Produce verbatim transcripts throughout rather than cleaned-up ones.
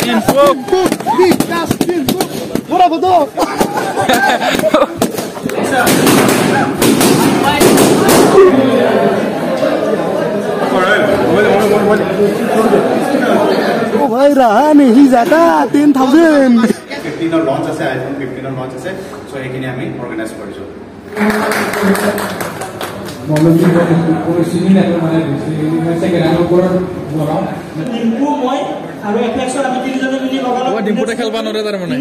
Info. Vikas info. Bora foto. ओ भाई रहा नहीं जाता ten thousand. fifteen और लॉन्च আছে iPhone fifteen और लॉन्च আছে সো এখিনি আমি অর্গানাইজ কৰিছো মলমি পৰিস্থিতি নাই মানে সেকেন্ড হ্যান্ড ওপৰ বনাও ডিম্পু মই আৰু এফএক্সৰ আমি তিনিজনে মিলি লগালো ও ডিম্পুতে খেলবা নৰে তাৰ মানে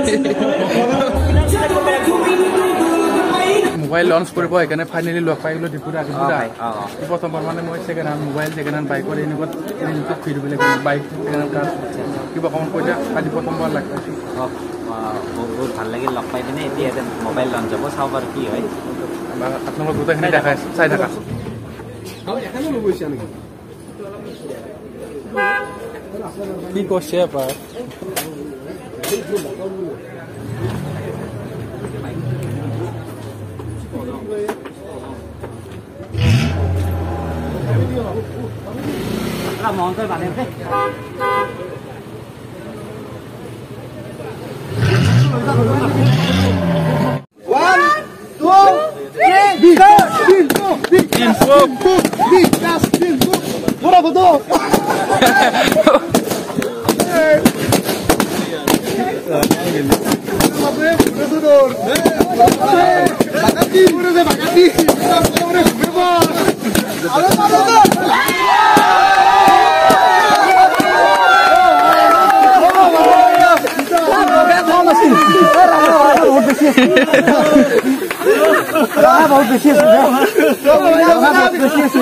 মোবাইল লঞ্চ কৰিব এখানে ফাইনালি লগ পাইলো ডিপুৰ আগিপুৰা এই প্ৰথমবাৰ মানে মই second hand mobile second hand বাইকৰ এনেকুৱা ৰেঞ্জত ফিৰিব লাগে বাইক সেকেন্ড হ্যান্ড কাৰ কিবা কম কৈছা আজি প্ৰথমবাৰ লাগ পাইছো বহুত ভাল লাগিল লগ পাই পিনে এতিয়া মোবাইল লঞ্চ হ'ব চাওঁ আৰু কি হয় আপোনালোক গোটেইখিনি দেখাই চাই থাকা কি কৈছে পাৰ মহন্তই বানে One, two, three. Vikas info. Info. Vikas info. Bora foto. Bagati, pura de bagati. Pura bebas. Alo, alo, alo. बहुत बेसी আছে बहुत बेसी আছে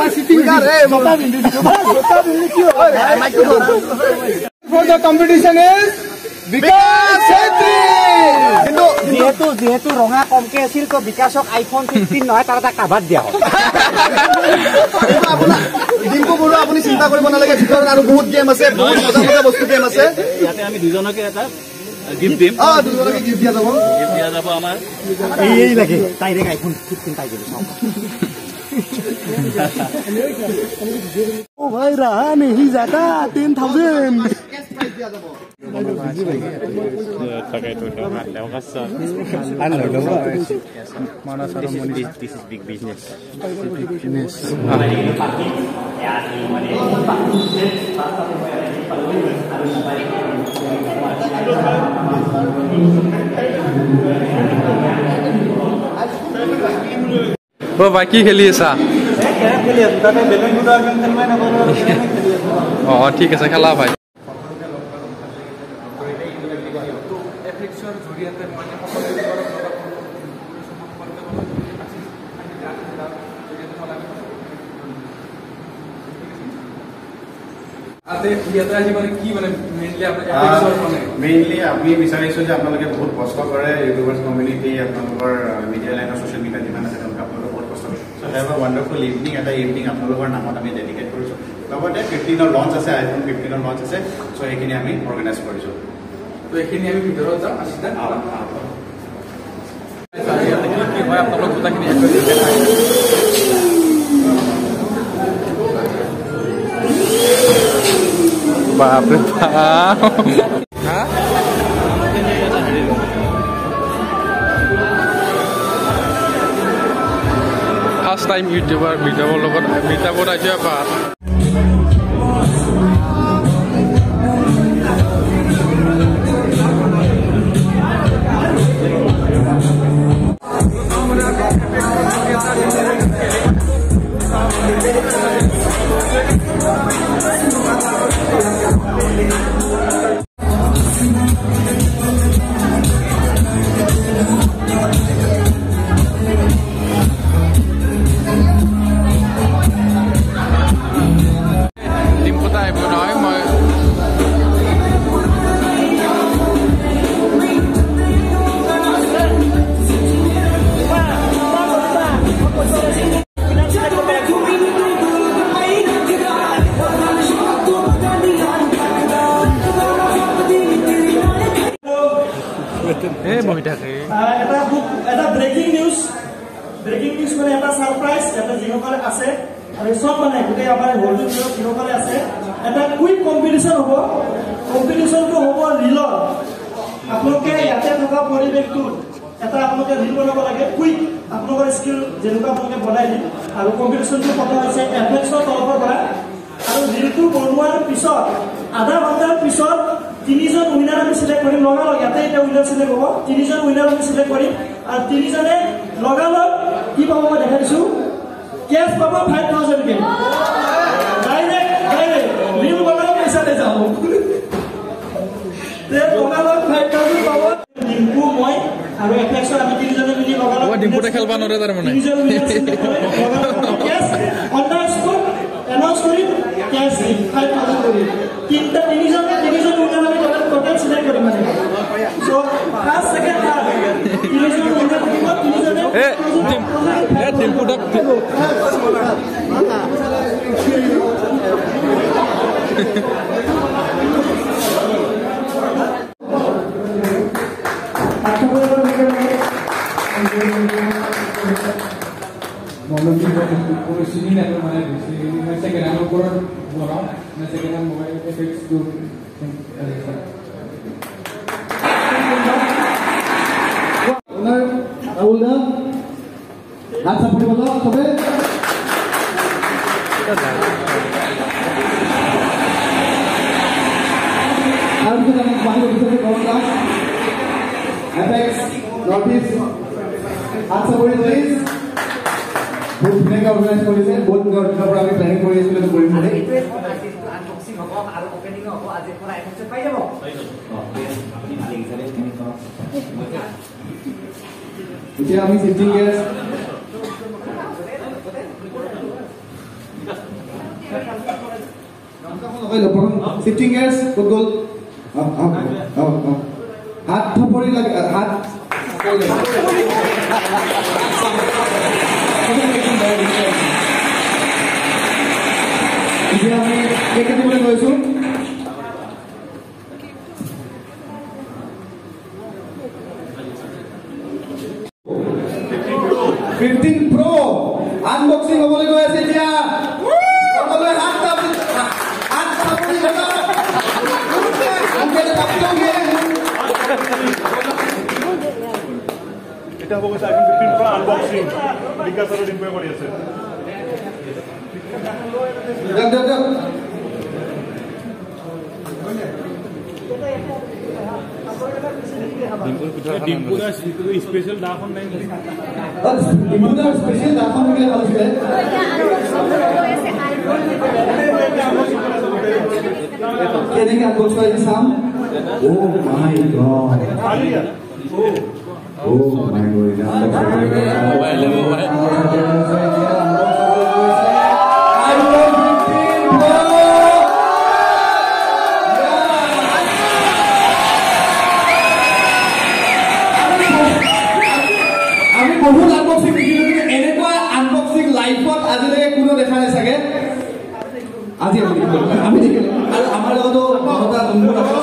for the competition is Vikas Chhetri কিন্তু যেহেতু যেহেতু ৰঙা কমকে আছিল তো বিকাশক আইফোন fifteen নহয় তাৰ এটা কাভাৰ দিয়া হ'ল ডিম্পু বৰুৱা আপুনি চিন্তা কৰিব নালাগে ভিতৰত আৰু বহুত গেম আছে বহুত মজা মজা বস্তু গেম আছে ইয়াতে আমি দুজনকে এটা গিফট দিম আ দুজনকে গিফট দিয়া যাব গিফট দিয়া যাব আমাৰ এই এই লাগে ডাইৰেক্ট আইফোন fifteen পাই গেল ओ भाई रहा नहीं जाता ten thousand তাকেটো তেওঁ কাছে মানা সাৰমনি this is big business business ও ভাই কি খেলি আছা খেলি আছো তাতে বেলুন গুডা গেম খেলবাই না বড় খেলি আছো অ ঠিক আছে খেলা ভাই মেইনলি আমি বিচাৰিছো যে আপোনালোকে বহুত কষ্ট কৰে ইউটিউবাৰ্ছ কমিউনিটি আপোনালোকৰ মিডিয়া লাইনৰ ছ'চিয়েল মিডিয়া যিমান আছে তেওঁলোকে আপোনালোকে বহুত কষ্ট কৰে so' have a wonderful evening এটা ইভিনিং আপোনালোকৰ নামত আমি ডেডিকেট কৰিছোঁ লগতে ফিফটিনৰ লঞ্চ আছে আইফোন ফিফটিনৰ লঞ্চ আছে চ' এইখিনি আমি অৰ্গেনাইজ কৰিছোঁ তো এইখিনি আমি ভিতৰত যাম আছিদা কি হয় আপোনালোক গোটেইখিনি बाप रे बाप फर्स्ट टाइम यूट्यूबर मीटअपर লগত मीटअपर आइছে बाप Eh, mau dah ke? এটা এটা ব্রেকিং নিউজ ব্রেকিং নিউজ মানে এটা সারপ্রাইজ এটা জিরো কলে আছে আৰু সব মানে গোটেই আমাৰ হোল্ডিং জিরো জিরো কলে আছে এটা কুইক কম্পিটিশ্যন হ'ব কম্পিটিশ্যনটো হ'ব ৰিলৰ আপোনালোকে ইয়াতে থকা পৰিৱেশটো এটা আপোনালোকে ৰিল বনাব লাগে কুইক আপোনালোকৰ স্কিল যেনেকুৱা আপোনালোকে বনাই দিম আৰু কম্পিটিশ্যনটো পতা হৈছে এফএক্সৰ তৰফৰ পৰা আৰু ৰিলটো বনোৱাৰ পিছত আধা ঘণ্টাৰ পিছত তিনিজন উইনাৰ আমি চিলেক্ট কৰিম লগালগ ইয়াতে এতিয়া উইনাৰ চিলেক্ট হ'ব তিনিজন উইনাৰ আমি চিলেক্ট কৰিম আৰু তিনিজনে লগালগ কি পাব মই দেখাই দিছোঁ কেছ পাব ফাইভ থাউজেণ্ড কে ডাইৰেক্ট ডাইৰেক্ট ৰিল বনাই পইচাতে যাব লগালগ ফাইভ থাউজেণ্ড পাব ডিম্পু মই আৰু এফএক্সৰ আমি তিনিজনে মিলি লগালগ ডিম্পুতে খেলবা নৰে তাৰ মানে তিনিজন উইনাৰ চিলেক্ট কৰিম লগালগ cash on the spot announce কৰিম কেছ ফাইভ থাউজেণ্ড কৰিম তিনিটা তিনিজনে তিনিজন উইনাৰ আমি টোটেল চিলেক্ট কৰিম মানে চ' ফাৰ্ষ্ট ছেকেণ্ড থাৰ্ড তিনিজন উইনাৰ থাকিব তিনিজনে এ এ ডিম্পুটা মনোযোগ কোনো চিনি নাপায় মানে মই সেকেন্ড হ্যান্ড ওপৰত বনাও না second hand mobile effects to owner Rahul দা হাত সাপোর্ট বলো সবে আর কিছু আমি বাকি বিষয়ে বললাম এফেক্টস নর্থ হাত সাপোর্ট প্লিজ বহুত ধুনীয়াকৈ অৰ্গেনাইজ কৰিছে বহুত দিনৰ পৰা আমি প্লেনিং কৰি আছিলোঁ কৰিম বুলি আনবক্সিং হ'ব আৰু অপেনিং হ'ব আজিৰ পৰা এফেক্টছ পাই যাব এতিয়া আমি চিফটিং গেছ চিফটিং গেছ ক'ত গ'ল হাত থপৰি লাগে হাত এতিয়া আমি কেক কাটিবলৈ গৈছোঁ ফিফটিন প্ৰ আনবক্সিং হ'বলৈ গৈ আছে এতিয়া সকলোৱে হাত হাত চাপৰি এটা হ'ব গৈছে iPhone fifteen pro unboxing Bikash আৰু ডিম্পুৱে কৰি আছে যাক যাক যাক ডিম্পুৰা স্পেচিয়েল দাখন নাই ডিম্পুৰা স্পেচিয়েল দাখন বুলি ভাবিছিলে কেনেকৈ আনবক্স কৰি চাম oh' my God Oh my God! Mobile, mobile. আমি বহুত আনবক্সিং দেখিলোঁ কিন্তু এনেকুৱা আনবক্সিং লাইফত আজিলৈকে কোনো দেখা নাই চাগে আজি আমি দেখিলোঁ আৰু আমাৰ লগতো মমতা জম্বুৰ আছে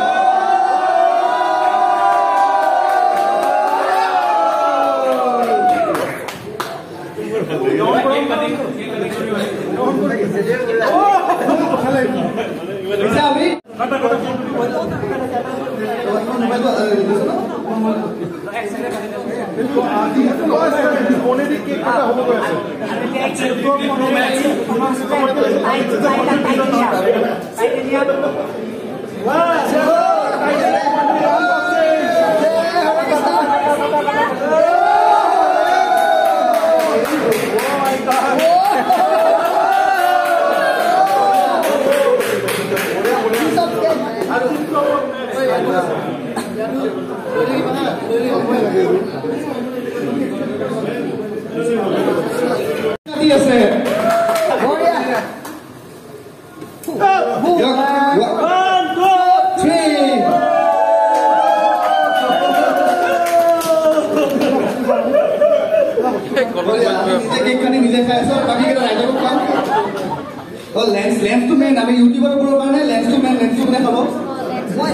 লেন্স লেন্সটো মেইন আমি ইউটিউবৰ ওপৰৰ কাৰণে লেন্সটো মেইন লেন্সটো কোনে খাব মই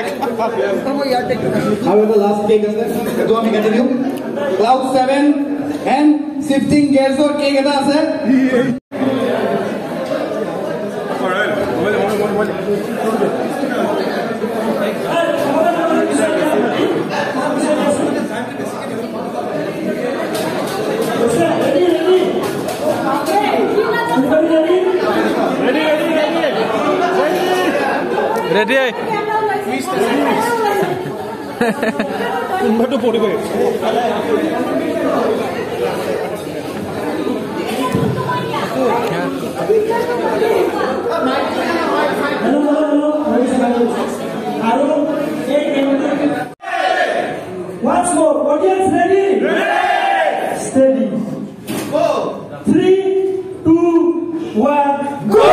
আৰু এটা লাষ্ট কেক আছে এইটো আমি কাটি দিওঁ ক্লাউড ছেভেন এণ্ড শিফটিং গেয়াৰ্ছৰ কেক এটা আছে ৰেডি কোনোবাটো পৰিব Once more, audience ready? Ready! Steady. Go! Three, two, one, go!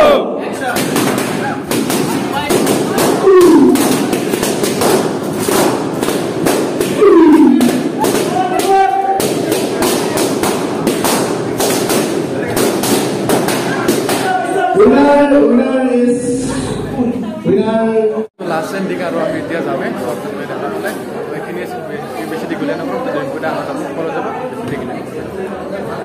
Winner, winner is winner. Last ending আৰু আমি এতিয়া যামেই দেখা পালে এইখিনি বেছি দীঘলীয়া নকৰোঁ, জইন কৰি আমাৰ যাব ফল যাব দেখিলে